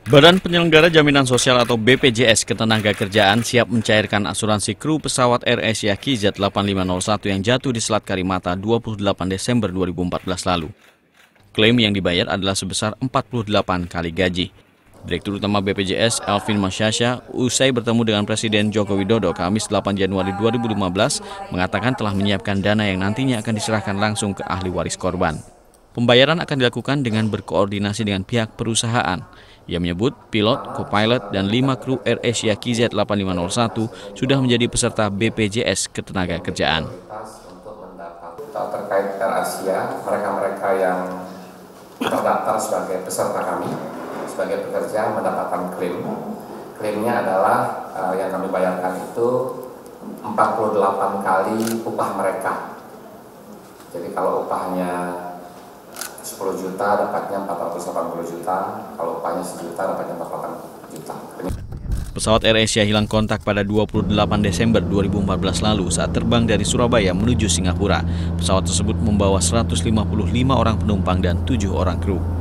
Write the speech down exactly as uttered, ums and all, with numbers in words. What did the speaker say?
Badan Penyelenggara Jaminan Sosial atau B P J S Ketenagakerjaan siap mencairkan asuransi kru pesawat AirAsia Q Z delapan lima nol satu yang jatuh di Selat Karimata dua puluh delapan Desember dua ribu empat belas lalu. Klaim yang dibayar adalah sebesar empat puluh delapan kali gaji. Direktur Utama B P J S, Elvin Masyasha, usai bertemu dengan Presiden Joko Widodo Kamis delapan Januari dua ribu lima belas, mengatakan telah menyiapkan dana yang nantinya akan diserahkan langsung ke ahli waris korban. Pembayaran akan dilakukan dengan berkoordinasi dengan pihak perusahaan. Ia menyebut pilot, co-pilot, dan lima kru AirAsia Q Z delapan lima nol satu sudah menjadi peserta B P J S Ketenagakerjaan. Terkait AirAsia, mereka-mereka yang terdaftar sebagai peserta kami, sebagai pekerja mendapatkan klaim. Klaimnya adalah uh, yang kami bayarkan itu empat puluh delapan kali upah mereka. Jadi kalau upahnya sepuluh juta dapatnya empat ratus delapan puluh juta, kalau upahnya sejuta dapatnya empat ratus delapan puluh juta. Pesawat AirAsia hilang kontak pada dua puluh delapan Desember dua ribu empat belas lalu saat terbang dari Surabaya menuju Singapura. Pesawat tersebut membawa seratus lima puluh lima orang penumpang dan tujuh orang kru.